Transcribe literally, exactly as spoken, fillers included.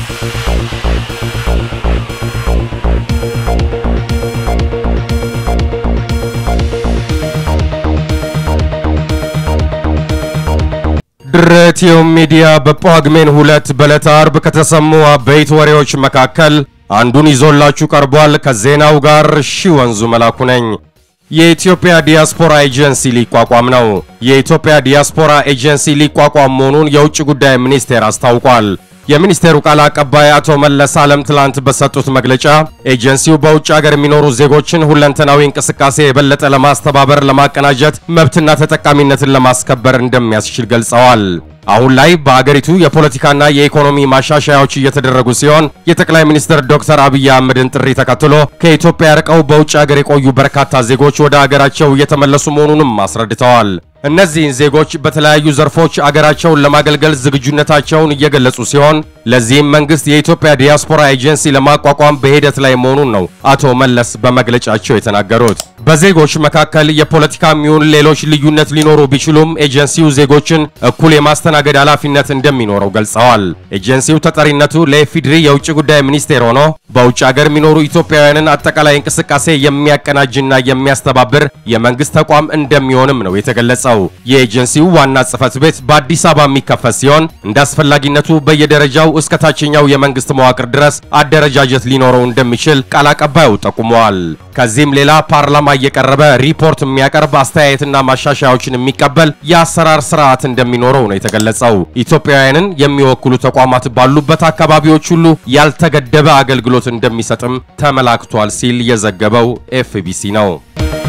ድሬቲዮ ሚዲያ በጳጉሜን ሁለት በዕለተ ዓርብ ከተሰሙ አበይት ወሬዎች መካከል አንዱን ይዞላችሁ ቀርቧል። ከዜናው ጋር ሺወንዙ መላኩ ነኝ። የኢትዮጵያ ዲያስፖራ ኤጀንሲ ሊቋቋም ነው። የኢትዮጵያ ዲያስፖራ ኤጀንሲ ሊቋቋም መሆኑን የውጭ ጉዳይ ሚኒስቴር አስታውቋል። የሚኒስቴሩ ቃል አቀባይ አቶ መለስ ዓለም ትላንት በሰጡት መግለጫ ኤጀንሲው በውጭ ሀገር የሚኖሩ ዜጎችን ሁለንተናዊ እንቅስቃሴ የበለጠ ለማስተባበር ለማቀናጀት መብትና ተጠቃሚነትን ለማስከበር እንደሚያስችል ገልጸዋል። አሁን ላይ በአገሪቱ የፖለቲካና የኢኮኖሚ ማሻሻያዎች እየተደረጉ ሲሆን የጠቅላይ ሚኒስትር ዶክተር አብይ አህመድን ጥሪ ተከትሎ ከኢትዮጵያ ርቀው በውጭ ሀገር የቆዩ በርካታ ዜጎች ወደ ሀገራቸው እየተመለሱ መሆኑንም አስረድተዋል። እነዚህን ዜጎች በተለያዩ ዘርፎች አገራቸውን ለማገልገል ዝግጁነታቸውን እየገለጹ ሲሆን ለዚህም መንግስት የኢትዮጵያ ዲያስፖራ ኤጀንሲ ለማቋቋም በሂደት ላይ መሆኑን ነው አቶ መለስ በመግለጫቸው የተናገሩት። በዜጎች መካከል የፖለቲካም ይሁን ሌሎች ልዩነት ሊኖሩ ቢችሉም ኤጀንሲው ዜጎችን እኩል የማስተናገድ ኃላፊነት እንደሚኖረው ገልጸዋል። ኤጀንሲው ተጠሪነቱ ለኢፌዴሪ የውጭ ጉዳይ ሚኒስቴር ሆኖ በውጭ ሀገር የሚኖሩ ኢትዮጵያውያንን አጠቃላይ እንቅስቃሴ የሚያቀናጅና የሚያስተባብር የመንግስት ተቋም እንደሚሆንም ነው የተገለጸው። የኤጀንሲው ዋና ጽሕፈት ቤት በአዲስ አበባ የሚከፈት ሲሆን እንዳስፈላጊነቱ በየደረጃው እስከ ታችኛው የመንግስት መዋቅር ድረስ አደረጃጀት ሊኖረው እንደሚችል ቃል አቀባዩ ጠቁመዋል። ከዚህም ሌላ ፓርላማ እየቀረበ ሪፖርት የሚያቀርብ አስተያየትና ማሻሻያዎችን የሚቀበል የአሰራር ስርዓት እንደሚኖረው ነው የተገለጸው። ኢትዮጵያውያንን የሚወክሉ ተቋማት ባሉበት አካባቢዎች ሁሉ ያልተገደበ አገልግሎት እንደሚሰጥም ተመላክቷል ሲል የዘገበው ኤፍቢሲ ነው።